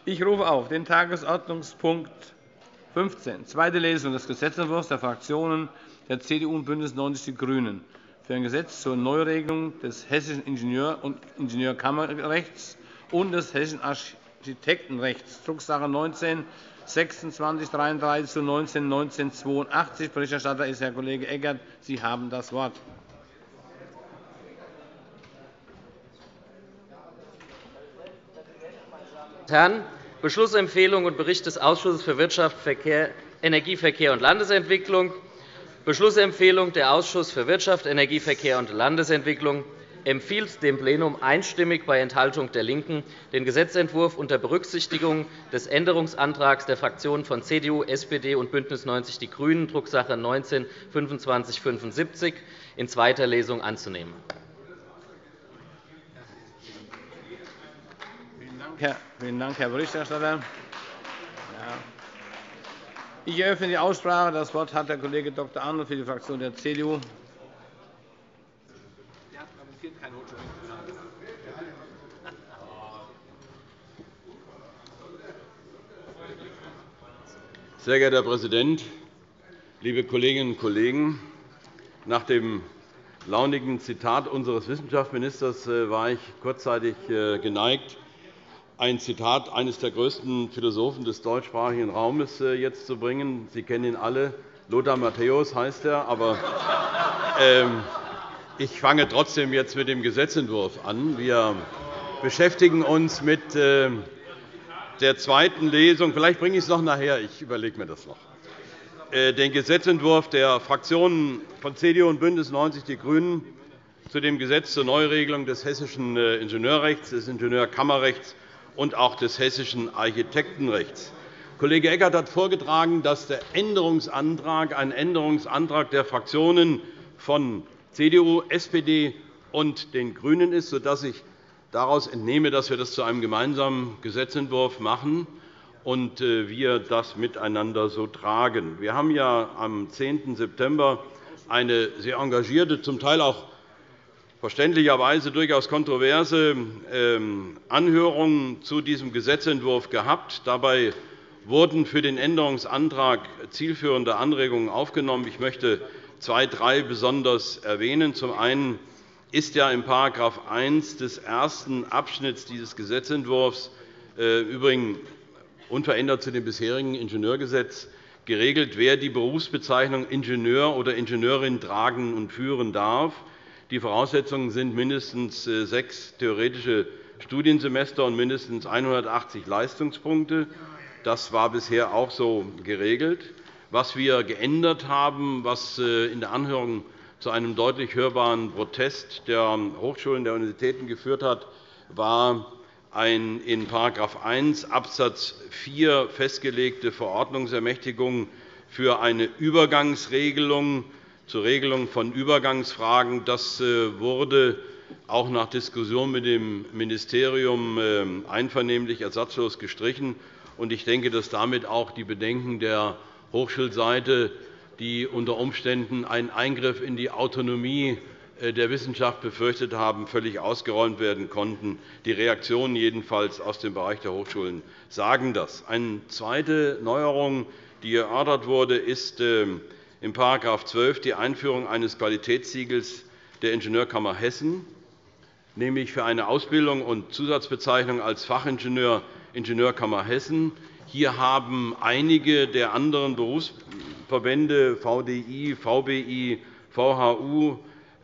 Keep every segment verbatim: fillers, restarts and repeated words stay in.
Ich rufe auf den Tagesordnungspunkt fünfzehn, zweite Lesung des Gesetzentwurfs der Fraktionen der C D U und BÜNDNIS neunzig die GRÜNEN für ein Gesetz zur Neuregelung des hessischen Ingenieur- und Ingenieurkammerrechts und des hessischen Architektenrechts, Drucksache neunzehn sechsundzwanzig dreiunddreißig zu neunzehn neunzehnhundertzweiundachtzig. Berichterstatter ist Herr Kollege Eckert. Sie haben das Wort. Herren, Beschlussempfehlung und Bericht des Ausschusses für Wirtschaft, Verkehr, Energie, Verkehr und Landesentwicklung. Beschlussempfehlung: Der Ausschuss für Wirtschaft, Energie, Verkehr und Landesentwicklung empfiehlt dem Plenum einstimmig bei Enthaltung der LINKEN, den Gesetzentwurf unter Berücksichtigung des Änderungsantrags der Fraktionen von C D U, S P D und BÜNDNIS neunzig die GRÜNEN, Drucksache neunzehn fünfundzwanzig fünfundsiebzig, in zweiter Lesung anzunehmen. Vielen Dank, Herr Berichterstatter. Ich eröffne die Aussprache. Das Wort hat der Kollege Doktor Arnold für die Fraktion der C D U. Sehr geehrter Herr Präsident, liebe Kolleginnen und Kollegen! Nach dem launigen Zitat unseres Wissenschaftsministers war ich kurzzeitig geneigt, ein Zitat eines der größten Philosophen des deutschsprachigen Raumes jetzt zu bringen. Sie kennen ihn alle. Lothar Matthäus heißt er. Aber ich fange trotzdem jetzt mit dem Gesetzentwurf an. Wir beschäftigen uns mit der zweiten Lesung. Vielleicht bringe ich es noch nachher. Ich überlege mir das noch. Den Gesetzentwurf der Fraktionen von C D U und BÜNDNIS neunzig die GRÜNEN zu dem Gesetz zur Neuregelung des hessischen Ingenieurrechts, des Ingenieurkammerrechts und auch des hessischen Architektenrechts. Kollege Eckert hat vorgetragen, dass der Änderungsantrag ein Änderungsantrag der Fraktionen von C D U, S P D und den GRÜNEN ist, sodass ich daraus entnehme, dass wir das zu einem gemeinsamen Gesetzentwurf machen und wir das miteinander so tragen. Wir haben ja am zehnten September eine sehr engagierte, zum Teil auch verständlicherweise durchaus kontroverse Anhörung zu diesem Gesetzentwurf gehabt. Dabei wurden für den Änderungsantrag zielführende Anregungen aufgenommen. Ich möchte zwei, drei besonders erwähnen. Zum einen ist ja in § eins des ersten Abschnitts dieses Gesetzentwurfs übrigens unverändert zu dem bisherigen Ingenieurgesetz geregelt, wer die Berufsbezeichnung Ingenieur oder Ingenieurin tragen und führen darf. Die Voraussetzungen sind mindestens sechs theoretische Studiensemester und mindestens hundertachtzig Leistungspunkte. Das war bisher auch so geregelt. Was wir geändert haben, was in der Anhörung zu einem deutlich hörbaren Protest der Hochschulen der Universitäten geführt hat, war eine in § eins Absatz vier festgelegte Verordnungsermächtigung für eine Übergangsregelung zur Regelung von Übergangsfragen. Das wurde auch nach Diskussion mit dem Ministerium einvernehmlich ersatzlos gestrichen. Ich denke, dass damit auch die Bedenken der Hochschulseite, die unter Umständen einen Eingriff in die Autonomie der Wissenschaft befürchtet haben, völlig ausgeräumt werden konnten. Die Reaktionen jedenfalls aus dem Bereich der Hochschulen sagen das. Eine zweite Neuerung, die erörtert wurde, ist in § zwölf die Einführung eines Qualitätssiegels der Ingenieurkammer Hessen, nämlich für eine Ausbildung und Zusatzbezeichnung als Fachingenieur Ingenieurkammer Hessen. Hier haben einige der anderen Berufsverbände V D I, V B I, V H U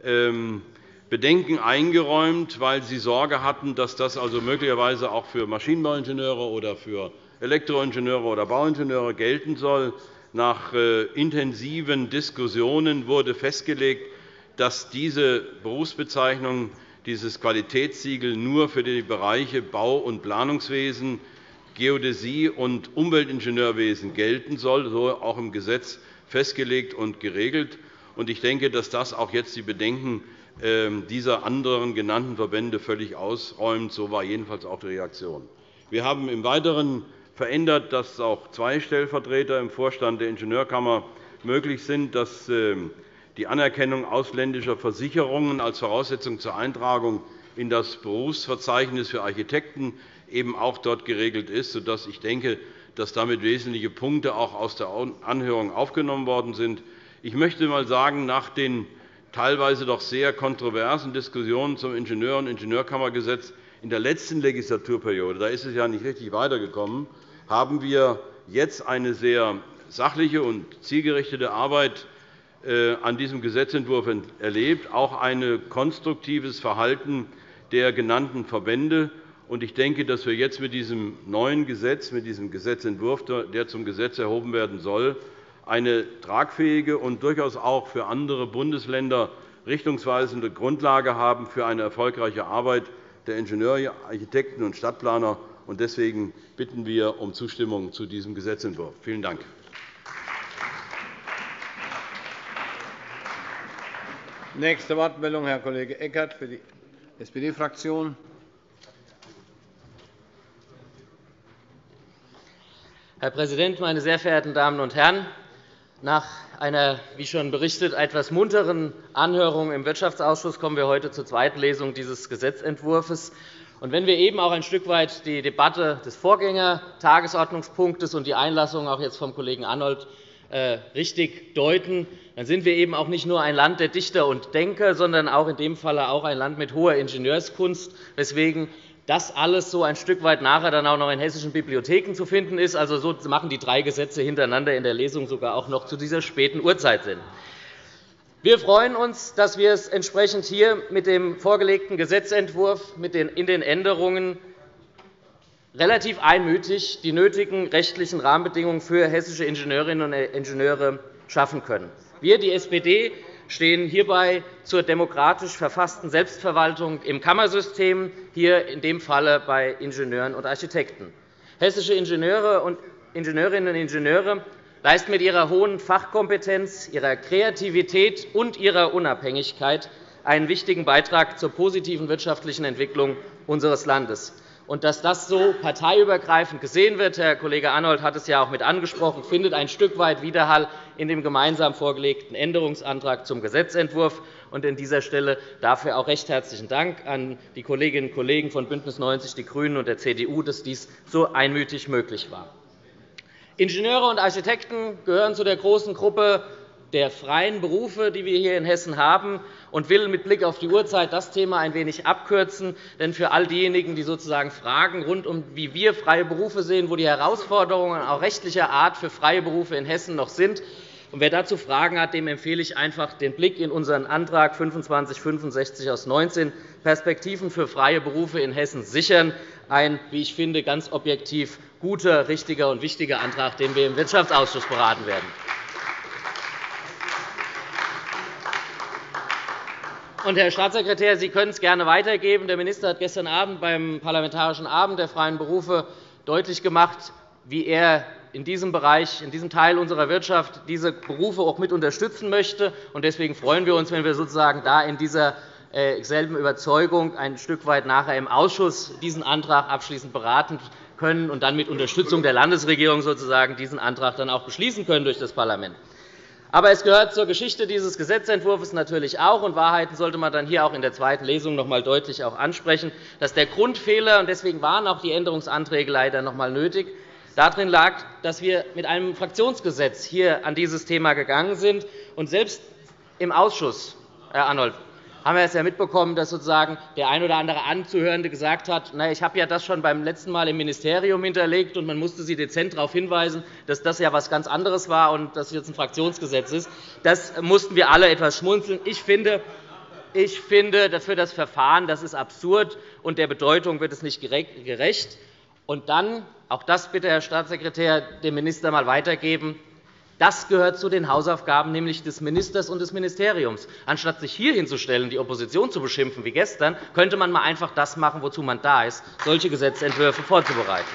Bedenken eingeräumt, weil sie Sorge hatten, dass das also möglicherweise auch für Maschinenbauingenieure oder für Elektroingenieure oder Bauingenieure gelten soll. Nach intensiven Diskussionen wurde festgelegt, dass diese Berufsbezeichnung, dieses Qualitätssiegel nur für die Bereiche Bau- und Planungswesen, Geodäsie und Umweltingenieurwesen gelten soll, so auch im Gesetz festgelegt und geregelt. Ich denke, dass das auch jetzt die Bedenken dieser anderen genannten Verbände völlig ausräumt. So war jedenfalls auch die Reaktion. Wir haben im Weiteren verändert, dass auch zwei Stellvertreter im Vorstand der Ingenieurkammer möglich sind, dass die Anerkennung ausländischer Versicherungen als Voraussetzung zur Eintragung in das Berufsverzeichnis für Architekten eben auch dort geregelt ist, sodass ich denke, dass damit wesentliche Punkte auch aus der Anhörung aufgenommen worden sind. Ich möchte einmal sagen, nach den teilweise doch sehr kontroversen Diskussionen zum Ingenieur- und Ingenieurkammergesetz in der letzten Legislaturperiode, da ist es ja nicht richtig weitergekommen, haben wir jetzt eine sehr sachliche und zielgerichtete Arbeit an diesem Gesetzentwurf erlebt, auch ein konstruktives Verhalten der genannten Verbände. Ich denke, dass wir jetzt mit diesem neuen Gesetz, mit diesem Gesetzentwurf, der zum Gesetz erhoben werden soll, eine tragfähige und durchaus auch für andere Bundesländer richtungsweisende Grundlage haben für eine erfolgreiche Arbeit der Ingenieure, Architekten und Stadtplaner. Deswegen bitten wir um Zustimmung zu diesem Gesetzentwurf. Vielen Dank. Nächste Wortmeldung, Herr Kollege Eckert für die S P D-Fraktion. Herr Präsident, meine sehr verehrten Damen und Herren! Nach einer, wie schon berichtet, etwas munteren Anhörung im Wirtschaftsausschuss kommen wir heute zur zweiten Lesung dieses Gesetzentwurfs. Wenn wir eben auch ein Stück weit die Debatte des Vorgängertagesordnungspunktes und die Einlassung auch jetzt vom Kollegen Arnold richtig deuten, dann sind wir eben auch nicht nur ein Land der Dichter und Denker, sondern auch in dem Falle auch ein Land mit hoher Ingenieurskunst, weswegen das alles so ein Stück weit nachher dann auch noch in hessischen Bibliotheken zu finden ist. Also so machen die drei Gesetze hintereinander in der Lesung sogar auch noch zu dieser späten Uhrzeit Sinn. Wir freuen uns, dass wir es entsprechend hier mit dem vorgelegten Gesetzentwurf in den Änderungen relativ einmütig die nötigen rechtlichen Rahmenbedingungen für hessische Ingenieurinnen und Ingenieure schaffen können. Wir, die S P D, stehen hierbei zur demokratisch verfassten Selbstverwaltung im Kammersystem, hier in dem Falle bei Ingenieuren und Architekten. Hessische Ingenieure und Ingenieurinnen und Ingenieure leisten mit ihrer hohen Fachkompetenz, ihrer Kreativität und ihrer Unabhängigkeit einen wichtigen Beitrag zur positiven wirtschaftlichen Entwicklung unseres Landes. Und dass das so parteiübergreifend gesehen wird, Herr Kollege Arnold hat es ja auch mit angesprochen, findet ein Stück weit Widerhall in dem gemeinsam vorgelegten Änderungsantrag zum Gesetzentwurf. Und an dieser Stelle dafür auch recht herzlichen Dank an die Kolleginnen und Kollegen von BÜNDNIS neunzig die GRÜNEN und der C D U, dass dies so einmütig möglich war. Ingenieure und Architekten gehören zu der großen Gruppe der freien Berufe, die wir hier in Hessen haben, und will mit Blick auf die Uhrzeit das Thema ein wenig abkürzen. Denn für all diejenigen, die sozusagen fragen, rund um wie wir freie Berufe sehen, wo die Herausforderungen auch rechtlicher Art für freie Berufe in Hessen noch sind, und wer dazu Fragen hat, dem empfehle ich einfach den Blick in unseren Antrag fünfundzwanzig fünfundsechzig aus neunzehn Perspektiven für freie Berufe in Hessen sichern. Ein, wie ich finde, ganz objektiv guter, richtiger und wichtiger Antrag, den wir im Wirtschaftsausschuss beraten werden. Und, Herr Staatssekretär, Sie können es gerne weitergeben. Der Minister hat gestern Abend beim Parlamentarischen Abend der freien Berufe deutlich gemacht, wie er in diesem Bereich, in diesem Teil unserer Wirtschaft diese Berufe auch mit unterstützen möchte. Deswegen freuen wir uns, wenn wir sozusagen da in dieser selben Überzeugung ein Stück weit nachher im Ausschuss diesen Antrag abschließend beraten können und dann mit Unterstützung der Landesregierung sozusagen diesen Antrag dann auch beschließen können durch das Parlament. Aber es gehört zur Geschichte dieses Gesetzentwurfs natürlich auch, und Wahrheiten sollte man dann hier auch in der zweiten Lesung noch einmal deutlich auch ansprechen, dass der Grundfehler, und deswegen waren auch die Änderungsanträge leider noch einmal nötig, darin lag, dass wir mit einem Fraktionsgesetz hier an dieses Thema gegangen sind. Und selbst im Ausschuss, Herr Arnold, haben wir es ja mitbekommen, dass sozusagen der ein oder andere Anzuhörende gesagt hat, na, ich habe ja das schon beim letzten Mal im Ministerium hinterlegt, und man musste Sie dezent darauf hinweisen, dass das ja etwas ganz anderes war und dass jetzt ein Fraktionsgesetz ist. Das mussten wir alle etwas schmunzeln. Ich finde, ich finde, für das Verfahren das ist absurd, und der Bedeutung wird es nicht gerecht. Und dann, auch das bitte, Herr Staatssekretär, dem Minister einmal weitergeben, das gehört zu den Hausaufgaben nämlich des Ministers und des Ministeriums. Anstatt sich hier hinzustellen, die Opposition zu beschimpfen wie gestern, könnte man einmal einfach das machen, wozu man da ist, solche Gesetzentwürfe vorzubereiten.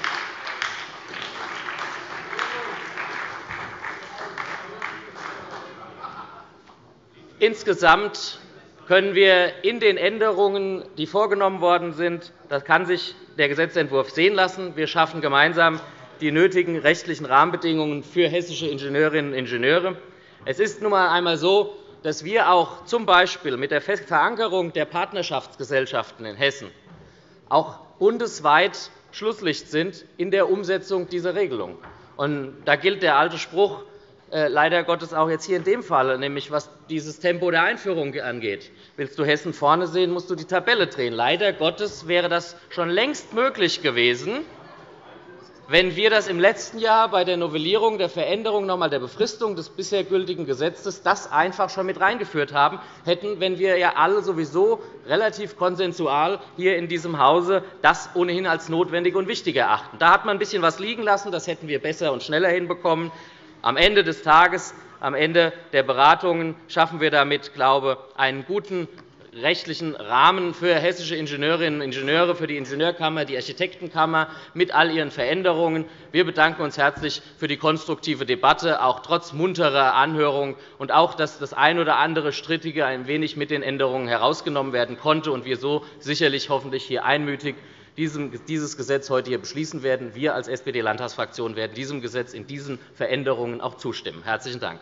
Insgesamt können wir in den Änderungen, die vorgenommen worden sind, das kann sich der Gesetzentwurf sehen lassen. Wir schaffen gemeinsam die nötigen rechtlichen Rahmenbedingungen für hessische Ingenieurinnen und Ingenieure. Es ist nun einmal so, dass wir auch z. B. mit der Verankerung der Partnerschaftsgesellschaften in Hessen auch bundesweit Schlusslicht sind in der Umsetzung dieser Regelung. Und da gilt der alte Spruch, leider Gottes auch jetzt hier in dem Fall, nämlich was dieses Tempo der Einführung angeht. Willst du Hessen vorne sehen, musst du die Tabelle drehen. Leider Gottes wäre das schon längst möglich gewesen, wenn wir das im letzten Jahr bei der Novellierung, der Veränderung noch einmal der Befristung des bisher gültigen Gesetzes das einfach schon mit reingeführt haben, hätten, wenn wir ja alle sowieso relativ konsensual hier in diesem Hause das ohnehin als notwendig und wichtig erachten. Da hat man ein bisschen was liegen lassen. Das hätten wir besser und schneller hinbekommen. Am Ende des Tages, am Ende der Beratungen schaffen wir damit, glaube ich, einen guten rechtlichen Rahmen für hessische Ingenieurinnen und Ingenieure, für die Ingenieurkammer, die Architektenkammer mit all ihren Veränderungen. Wir bedanken uns herzlich für die konstruktive Debatte, auch trotz munterer Anhörung, und auch, dass das ein oder andere Strittige ein wenig mit den Änderungen herausgenommen werden konnte und wir so sicherlich hoffentlich hier einmütig dieses Gesetz heute hier beschließen werden. Wir als S P D-Landtagsfraktion werden diesem Gesetz in diesen Veränderungen auch zustimmen. Herzlichen Dank.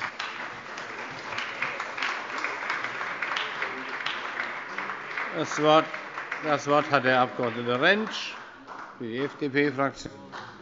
Das Wort, das Wort hat der Abg. Rentsch für die F D P-Fraktion.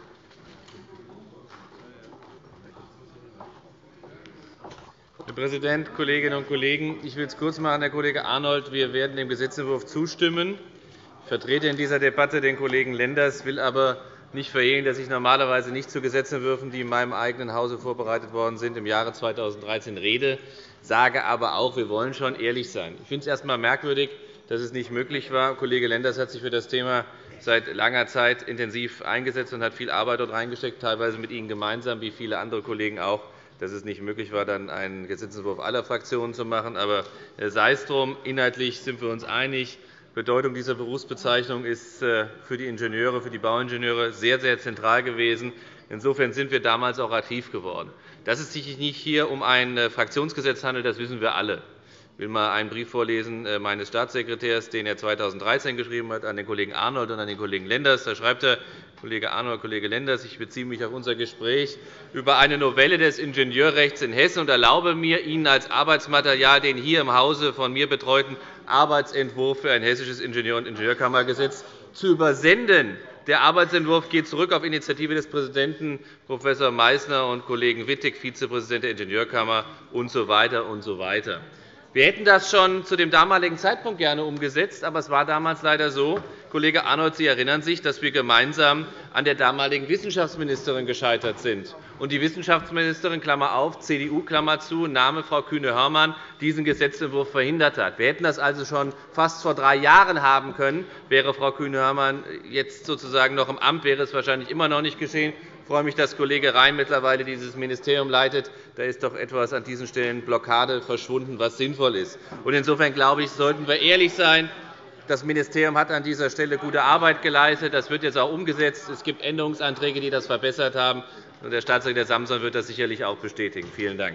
Herr Präsident, Kolleginnen und Kollegen! Ich will es kurz machen, Herr Kollege Arnold. Wir werden dem Gesetzentwurf zustimmen. Ich vertrete in dieser Debatte den Kollegen Lenders, will aber nicht verhehlen, dass ich normalerweise nicht zu Gesetzentwürfen, die in meinem eigenen Hause vorbereitet worden sind, im Jahre zweitausenddreizehn rede, sage aber auch, wir wollen schon ehrlich sein. Ich finde es erst einmal merkwürdig, dass es nicht möglich war. Kollege Lenders hat sich für das Thema seit langer Zeit intensiv eingesetzt und hat viel Arbeit dort reingesteckt, teilweise mit Ihnen gemeinsam, wie viele andere Kollegen auch, dass es nicht möglich war, dann einen Gesetzentwurf aller Fraktionen zu machen. Aber sei es drum, inhaltlich sind wir uns einig. Die Bedeutung dieser Berufsbezeichnung ist für die Ingenieure, für die Bauingenieure sehr, sehr zentral gewesen. Insofern sind wir damals auch aktiv geworden. Dass es sich nicht hier um ein Fraktionsgesetz handelt, das wissen wir alle. Ich will einmal einen Brief vorlesen meines Staatssekretärs, den er zweitausenddreizehn geschrieben hat, an den Kollegen Arnold und an den Kollegen Lenders. Da schreibt er, Kollege Arnold, Kollege Lenders, ich beziehe mich auf unser Gespräch über eine Novelle des Ingenieurrechts in Hessen und erlaube mir, Ihnen als Arbeitsmaterial den hier im Hause von mir betreuten Arbeitsentwurf für ein hessisches Ingenieur- und Ingenieurkammergesetz zu übersenden. Der Arbeitsentwurf geht zurück auf Initiative des Präsidenten Prof. Meysner und Kollegen Wittig, Vizepräsident der Ingenieurkammer usw. So und so weiter. Wir hätten das schon zu dem damaligen Zeitpunkt gerne umgesetzt, aber es war damals leider so, Kollege Arnold, Sie erinnern sich, dass wir gemeinsam an der damaligen Wissenschaftsministerin gescheitert sind. Und die Wissenschaftsministerin, Klammer auf, C D U, Klammer zu, Name Frau Kühne-Hörmann, diesen Gesetzentwurf verhindert hat. Wir hätten das also schon fast vor drei Jahren haben können. Wäre Frau Kühne-Hörmann jetzt sozusagen noch im Amt, wäre es wahrscheinlich immer noch nicht geschehen. Ich freue mich, dass Kollege Rhein mittlerweile dieses Ministerium leitet. Da ist doch etwas an diesen Stellen Blockade verschwunden, was sinnvoll ist. Insofern glaube ich, sollten wir ehrlich sein. Das Ministerium hat an dieser Stelle gute Arbeit geleistet. Das wird jetzt auch umgesetzt. Es gibt Änderungsanträge, die das verbessert haben. Der Staatssekretär Samson wird das sicherlich auch bestätigen. Vielen Dank.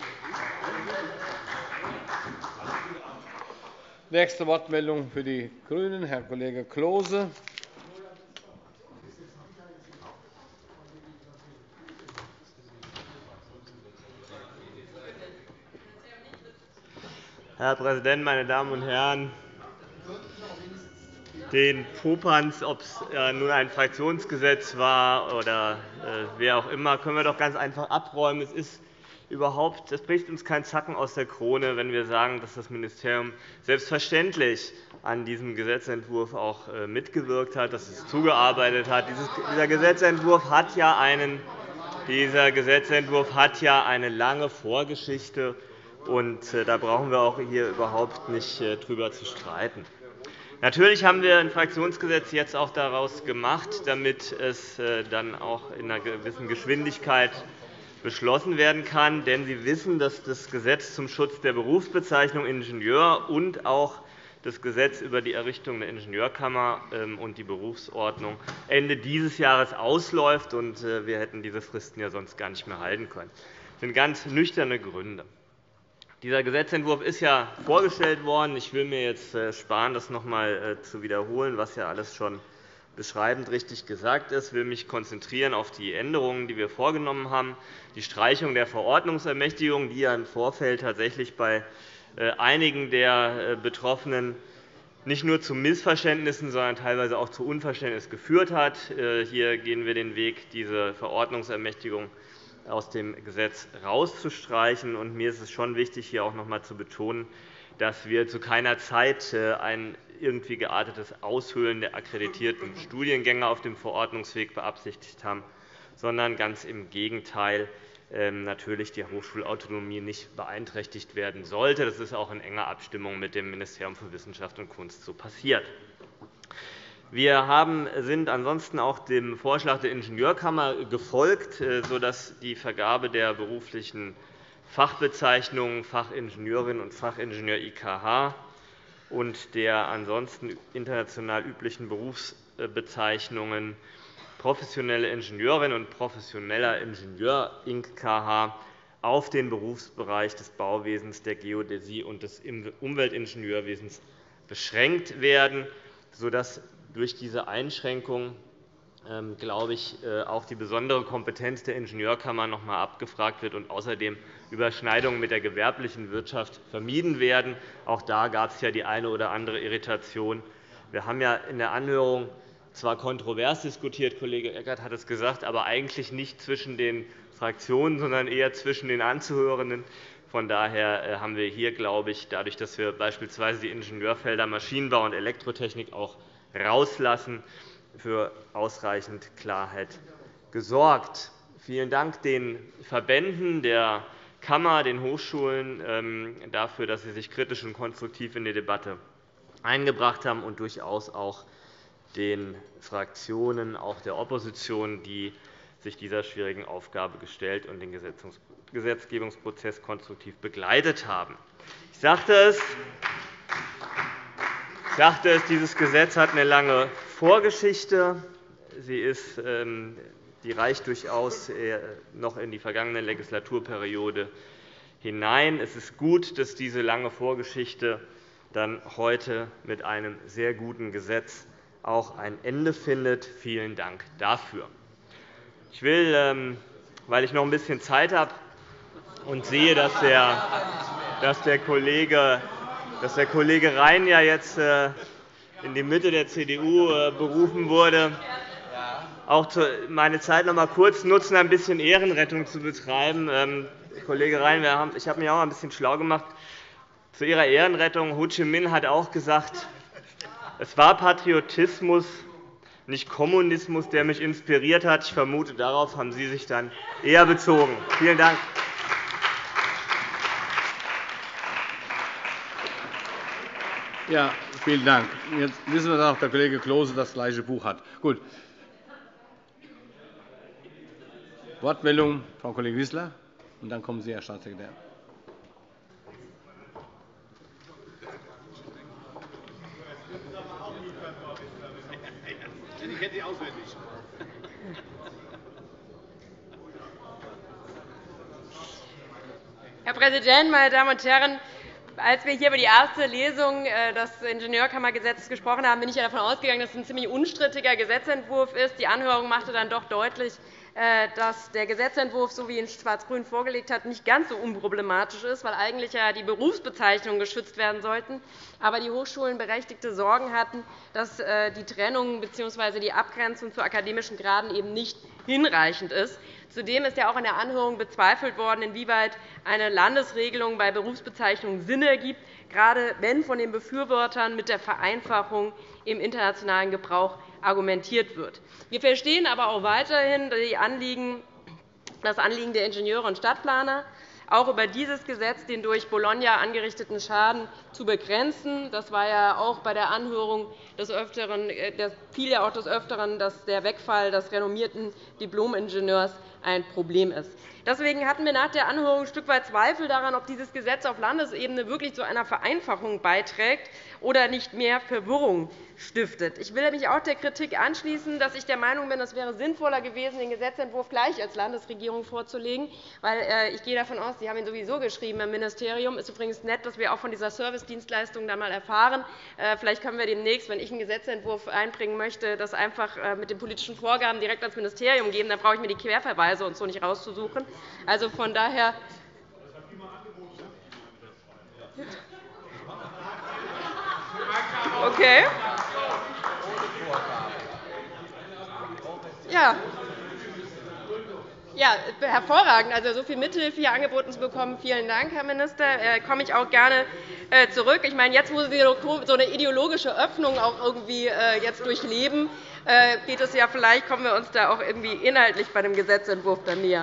Nächste Wortmeldung für die GRÜNEN, Herr Kollege Klose. Herr Präsident, meine Damen und Herren! Den Popanz, ob es nun ein Fraktionsgesetz war oder wer auch immer, können wir doch ganz einfach abräumen. Es ist überhaupt, es bricht uns kein Zacken aus der Krone, wenn wir sagen, dass das Ministerium selbstverständlich an diesem Gesetzentwurf auch mitgewirkt hat, dass es zugearbeitet hat. Dieser Gesetzentwurf hat ja einen, dieser Gesetzentwurf hat ja eine lange Vorgeschichte. Und da brauchen wir auch hier überhaupt nicht darüber zu streiten. Natürlich haben wir ein Fraktionsgesetz jetzt auch daraus gemacht, damit es dann auch in einer gewissen Geschwindigkeit beschlossen werden kann. Denn Sie wissen, dass das Gesetz zum Schutz der Berufsbezeichnung Ingenieur und auch das Gesetz über die Errichtung der Ingenieurkammer und die Berufsordnung Ende dieses Jahres ausläuft. Und wir hätten diese Fristen ja sonst gar nicht mehr halten können. Das sind ganz nüchterne Gründe. Dieser Gesetzentwurf ist ja vorgestellt worden. Ich will mir jetzt sparen, das noch einmal zu wiederholen, was ja alles schon beschreibend richtig gesagt ist. Ich will mich konzentrieren auf die Änderungen, die wir vorgenommen haben. Die Streichung der Verordnungsermächtigung, die ja im Vorfeld tatsächlich bei einigen der Betroffenen nicht nur zu Missverständnissen, sondern teilweise auch zu Unverständnis geführt hat. Hier gehen wir den Weg, diese Verordnungsermächtigung aus dem Gesetz herauszustreichen. Und mir ist es schon wichtig, hier auch noch einmal zu betonen, dass wir zu keiner Zeit ein irgendwie geartetes Aushöhlen der akkreditierten Studiengänge auf dem Verordnungsweg beabsichtigt haben, sondern ganz im Gegenteil natürlich die Hochschulautonomie nicht beeinträchtigt werden sollte. Das ist auch in enger Abstimmung mit dem Ministerium für Wissenschaft und Kunst so passiert. Wir sind ansonsten auch dem Vorschlag der Ingenieurkammer gefolgt, sodass die Vergabe der beruflichen Fachbezeichnungen Fachingenieurin und Fachingenieur I K H und der ansonsten international üblichen Berufsbezeichnungen professionelle Ingenieurin und professioneller Ingenieur I K H auf den Berufsbereich des Bauwesens, der Geodäsie und des Umweltingenieurwesens beschränkt werden, sodass durch diese Einschränkung, glaube ich, auch die besondere Kompetenz der Ingenieurkammer noch einmal abgefragt wird und außerdem Überschneidungen mit der gewerblichen Wirtschaft vermieden werden. Auch da gab es ja die eine oder andere Irritation. Wir haben ja in der Anhörung zwar kontrovers diskutiert, Kollege Eckert hat es gesagt, aber eigentlich nicht zwischen den Fraktionen, sondern eher zwischen den Anzuhörenden. Von daher haben wir hier, glaube ich, dadurch, dass wir beispielsweise die Ingenieurfelder Maschinenbau und Elektrotechnik auch rauslassen, für ausreichend Klarheit gesorgt. Vielen Dank den Verbänden, der Kammer, den Hochschulen dafür, dass sie sich kritisch und konstruktiv in die Debatte eingebracht haben, und durchaus auch den Fraktionen, auch der Opposition, die sich dieser schwierigen Aufgabe gestellt und den Gesetzgebungsprozess konstruktiv begleitet haben. Ich sagte es, ich sagte es, dieses Gesetz hat eine lange Vorgeschichte. Sie ist, die reicht durchaus noch in die vergangene Legislaturperiode hinein. Es ist gut, dass diese lange Vorgeschichte dann heute mit einem sehr guten Gesetz auch ein Ende findet. Vielen Dank dafür. Ich will, weil ich noch ein bisschen Zeit habe und sehe, dass der, dass der, Kollege, dass der Kollege Rhein ja jetzt in die Mitte der C D U berufen wurde, auch meine Zeit noch einmal kurz nutzen, ein bisschen Ehrenrettung zu betreiben. Kollege Rhein, ich habe mich auch ein bisschen schlau gemacht. Zu Ihrer Ehrenrettung, Ho Chi Minh hat auch gesagt, es war Patriotismus, nicht Kommunismus, der mich inspiriert hat. Ich vermute, darauf haben Sie sich dann eher bezogen. Vielen Dank. Ja, vielen Dank. Jetzt wissen wir, dass auch der Kollege Klose das gleiche Buch hat. Gut. Wortmeldung, Frau Kollegin Wissler, und dann kommen Sie, Herr Staatssekretär. Ich kenne Sie auswendig. Herr Präsident, meine Damen und Herren! Als wir hier über die erste Lesung des Ingenieurkammergesetzes gesprochen haben, bin ich davon ausgegangen, dass es ein ziemlich unstrittiger Gesetzentwurf ist. Die Anhörung machte dann doch deutlich, dass der Gesetzentwurf, so wie ihn Schwarz-Grün vorgelegt hat, nicht ganz so unproblematisch ist, weil eigentlich ja die Berufsbezeichnungen geschützt werden sollten, aber die Hochschulen berechtigte Sorgen hatten, dass die Trennung bzw. die Abgrenzung zu akademischen Graden eben nicht hinreichend ist. Zudem ist ja auch in der Anhörung bezweifelt worden, inwieweit eine Landesregelung bei Berufsbezeichnungen Sinn ergibt, gerade wenn von den Befürwortern mit der Vereinfachung im internationalen Gebrauch argumentiert wird. Wir verstehen aber auch weiterhin das Anliegen der Ingenieure und Stadtplaner, auch über dieses Gesetz den durch Bologna angerichteten Schaden zu begrenzen. Das war ja auch bei der Anhörung des Öfteren, das fiel ja auch des Öfteren, dass der Wegfall des renommierten Diplom-Ingenieurs ein Problem ist. Deswegen hatten wir nach der Anhörung ein Stück weit Zweifel daran, ob dieses Gesetz auf Landesebene wirklich zu einer Vereinfachung beiträgt oder nicht mehr Verwirrung stiftet. Ich will mich auch der Kritik anschließen, dass ich der Meinung bin, es wäre sinnvoller gewesen, den Gesetzentwurf gleich als Landesregierung vorzulegen. Weil ich gehe davon aus, Sie haben ihn sowieso geschrieben im Ministerium. Es ist übrigens nett, dass wir auch von dieser Servicedienstleistung dann einmal erfahren. Vielleicht können wir demnächst, wenn ich einen Gesetzentwurf einbringen möchte, das einfach mit den politischen Vorgaben direkt ans Ministerium geben. Dann brauche ich mir die Querverweise und so nicht rauszusuchen. Also von daher Okay. Ja. Ja, hervorragend. Also, so viel Mithilfe hier angeboten zu bekommen. Vielen Dank, Herr Minister. Da äh, komme ich auch gerne äh, zurück. Ich meine, jetzt, wo Sie so eine ideologische Öffnung auch irgendwie äh, jetzt durchleben, äh, geht es ja vielleicht, kommen wir uns da auch irgendwie inhaltlich bei dem Gesetzentwurf dann näher.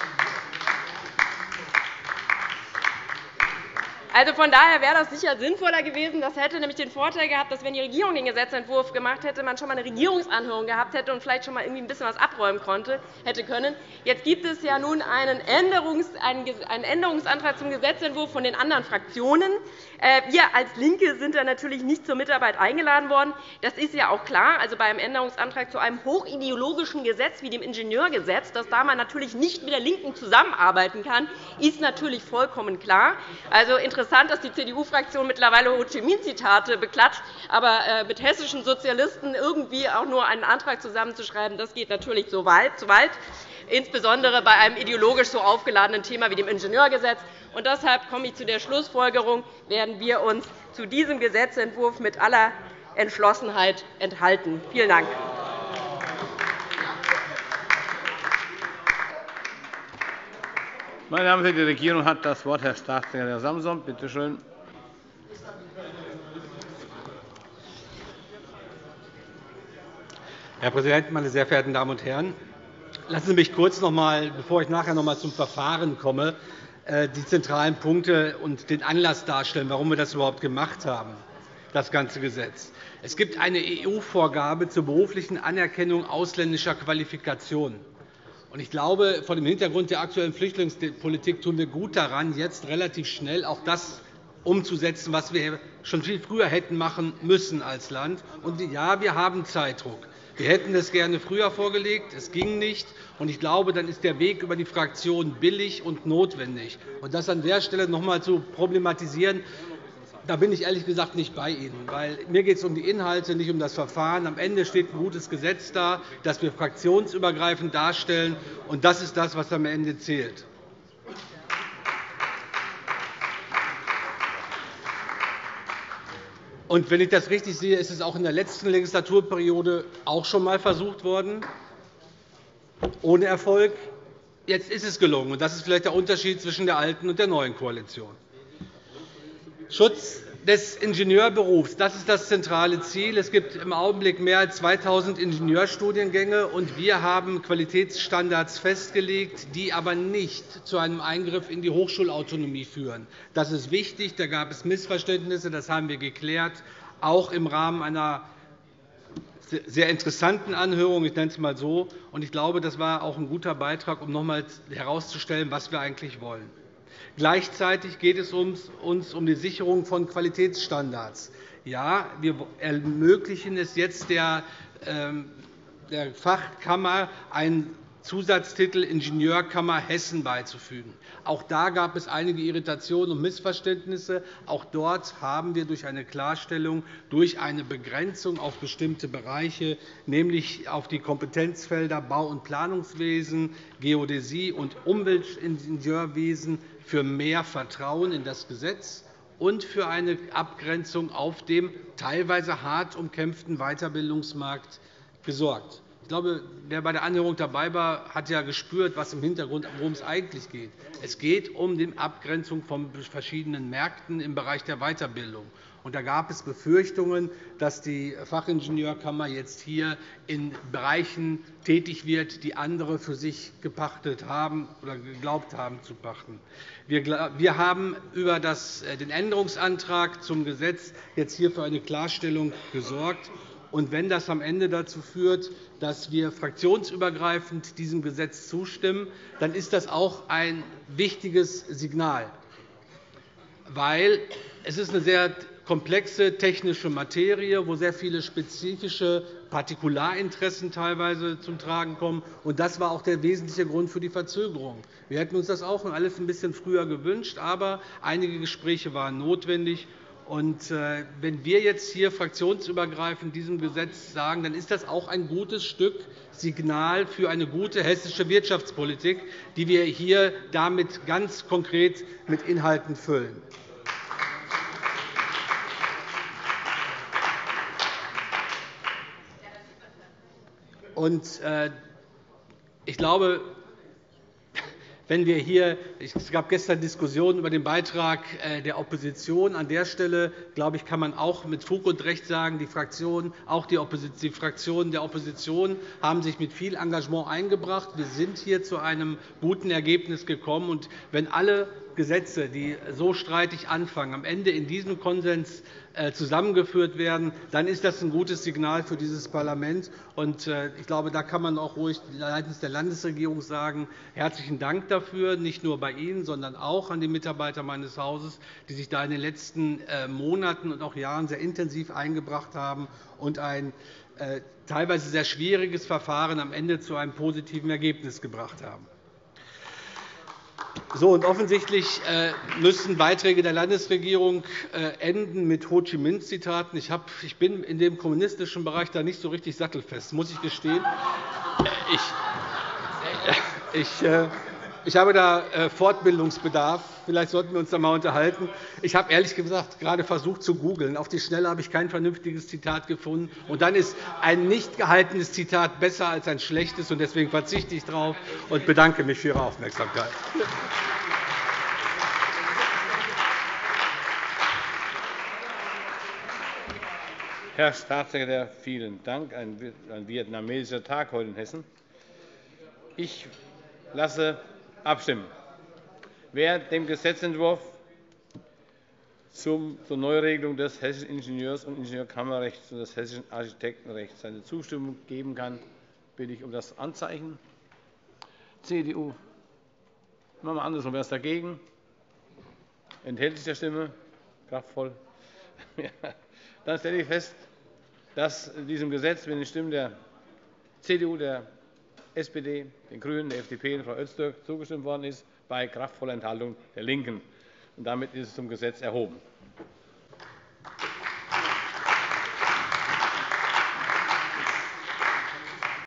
Also von daher wäre das sicher sinnvoller gewesen. Das hätte nämlich den Vorteil gehabt, dass, wenn die Regierung den Gesetzentwurf gemacht hätte, man schon einmal eine Regierungsanhörung gehabt hätte und vielleicht schon einmal ein bisschen was abräumen konnte, hätte können. Jetzt gibt es ja nun einen, Änderungs-, einen Änderungsantrag zum Gesetzentwurf von den anderen Fraktionen. Wir als LINKE sind da natürlich nicht zur Mitarbeit eingeladen worden. Das ist ja auch klar. Also bei einem Änderungsantrag zu einem hochideologischen Gesetz wie dem Ingenieurgesetz, dass da man natürlich nicht mit der LINKEN zusammenarbeiten kann, ist natürlich vollkommen klar. Also interessant, dass die C D U-Fraktion mittlerweile Ho-Chi-Minh-Zitate beklatscht, aber mit hessischen Sozialisten irgendwie auch nur einen Antrag zusammenzuschreiben, das geht natürlich zu weit, insbesondere bei einem ideologisch so aufgeladenen Thema wie dem Ingenieurgesetz. Und deshalb komme ich zu der Schlussfolgerung, werden wir uns zu diesem Gesetzentwurf mit aller Entschlossenheit enthalten. Vielen Dank. Meine Damen und Herren, die Regierung hat das Wort. Herr Staatssekretär Samsom, bitte schön. Herr Präsident, meine sehr verehrten Damen und Herren! Lassen Sie mich kurz noch einmal, bevor ich nachher noch einmal zum Verfahren komme, die zentralen Punkte und den Anlass darstellen, warum wir das überhaupt gemacht haben, das ganze Gesetz. Es gibt eine E U-Vorgabe zur beruflichen Anerkennung ausländischer Qualifikationen. Ich glaube, vor dem Hintergrund der aktuellen Flüchtlingspolitik tun wir gut daran, jetzt relativ schnell auch das umzusetzen, was wir schon viel früher hätten machen müssen als Land. Und ja, wir haben Zeitdruck. Wir hätten es gerne früher vorgelegt. Es ging nicht. Und ich glaube, dann ist der Weg über die Fraktion billig und notwendig. Und das an der Stelle noch einmal zu problematisieren, da bin ich ehrlich gesagt nicht bei Ihnen. Weil mir geht es um die Inhalte, nicht um das Verfahren. Am Ende steht ein gutes Gesetz da, das wir fraktionsübergreifend darstellen. Und das ist das, was am Ende zählt. Und wenn ich das richtig sehe, ist es auch in der letzten Legislaturperiode auch schon einmal versucht worden, ohne Erfolg. Jetzt ist es gelungen. Und das ist vielleicht der Unterschied zwischen der alten und der neuen Koalition. Schutz des Ingenieurberufs, das ist das zentrale Ziel. Es gibt im Augenblick mehr als zweitausend Ingenieurstudiengänge, und wir haben Qualitätsstandards festgelegt, die aber nicht zu einem Eingriff in die Hochschulautonomie führen. Das ist wichtig. Da gab es Missverständnisse. Das haben wir geklärt, auch im Rahmen einer sehr interessanten Anhörung, ich nenne es einmal so. Ich glaube, das war auch ein guter Beitrag, um noch einmal herauszustellen, was wir eigentlich wollen. Gleichzeitig geht es uns um die Sicherung von Qualitätsstandards. Ja, wir ermöglichen es jetzt der Fachkammer, einen Zusatztitel Ingenieurkammer Hessen beizufügen. Auch da gab es einige Irritationen und Missverständnisse. Auch dort haben wir durch eine Klarstellung, durch eine Begrenzung auf bestimmte Bereiche, nämlich auf die Kompetenzfelder Bau- und Planungswesen, Geodäsie und Umweltingenieurwesen, für mehr Vertrauen in das Gesetz und für eine Abgrenzung auf dem teilweise hart umkämpften Weiterbildungsmarkt gesorgt. Ich glaube, wer bei der Anhörung dabei war, hat ja gespürt, was im Hintergrund, worum es eigentlich geht. Es geht um die Abgrenzung von verschiedenen Märkten im Bereich der Weiterbildung. Und da gab es Befürchtungen, dass die Fachingenieurkammer jetzt hier in Bereichen tätig wird, die andere für sich gepachtet haben oder geglaubt haben zu pachten. Wir haben über den Änderungsantrag zum Gesetz jetzt hier für eine Klarstellung gesorgt. Und wenn das am Ende dazu führt, dass wir fraktionsübergreifend diesem Gesetz zustimmen, dann ist das auch ein wichtiges Signal, weil es ist eine sehr komplexe technische Materie, wo sehr viele spezifische Partikularinteressen teilweise zum Tragen kommen. Und das war auch der wesentliche Grund für die Verzögerung. Wir hätten uns das auch alles ein bisschen früher gewünscht, aber einige Gespräche waren notwendig. Und wenn wir jetzt hier fraktionsübergreifend diesem Gesetz sagen, dann ist das auch ein gutes Stück Signal für eine gute hessische Wirtschaftspolitik, die wir hier damit ganz konkret mit Inhalten füllen. Und, äh, ich glaube, wenn wir hier, es gab gestern Diskussionen über den Beitrag der Opposition. An der Stelle, glaube ich, kann man auch mit Fug und Recht sagen, die Fraktionen, auch die, die Fraktionen der Opposition haben sich mit viel Engagement eingebracht. Wir sind hier zu einem guten Ergebnis gekommen. Und wenn alle Gesetze, die so streitig anfangen, am Ende in diesem Konsens zusammengeführt werden, dann ist das ein gutes Signal für dieses Parlament. Ich glaube, da kann man auch ruhig seitens der Landesregierung sagen, herzlichen Dank dafür, nicht nur bei Ihnen, sondern auch an die Mitarbeiter meines Hauses, die sich da in den letzten Monaten und auch Jahren sehr intensiv eingebracht haben und ein teilweise sehr schwieriges Verfahren am Ende zu einem positiven Ergebnis gebracht haben. So, und offensichtlich müssen Beiträge der Landesregierung enden mit Ho-Chi-Minh-Zitaten. Ich, ich bin in dem kommunistischen Bereich da nicht so richtig sattelfest, muss ich gestehen. Ich, ich, ich habe da Fortbildungsbedarf. Vielleicht sollten wir uns da einmal unterhalten. Ich habe ehrlich gesagt gerade versucht zu googeln. Auf die Schnelle habe ich kein vernünftiges Zitat gefunden. Und dann ist ein nicht gehaltenes Zitat besser als ein schlechtes. Und deswegen verzichte ich darauf und bedanke mich für Ihre Aufmerksamkeit. Herr Staatssekretär, vielen Dank. Ein vietnamesischer Tag heute in Hessen. Ich lasse abstimmen. Wer dem Gesetzentwurf zur Neuregelung des hessischen Ingenieurs- und Ingenieurkammerrechts und des hessischen Architektenrechts seine Zustimmung geben kann, bitte ich um das Anzeichen. C D U. Machen wir andersrum. Wer ist dagegen? Enthält sich der Stimme? Kraftvoll. Dann stelle ich fest, dass diesem Gesetz mit den Stimmen der C D U, der S P D, den GRÜNEN, der F D P und Frau Öztürk zugestimmt worden ist, bei kraftvoller Enthaltung der LINKEN. Und damit ist es zum Gesetz erhoben.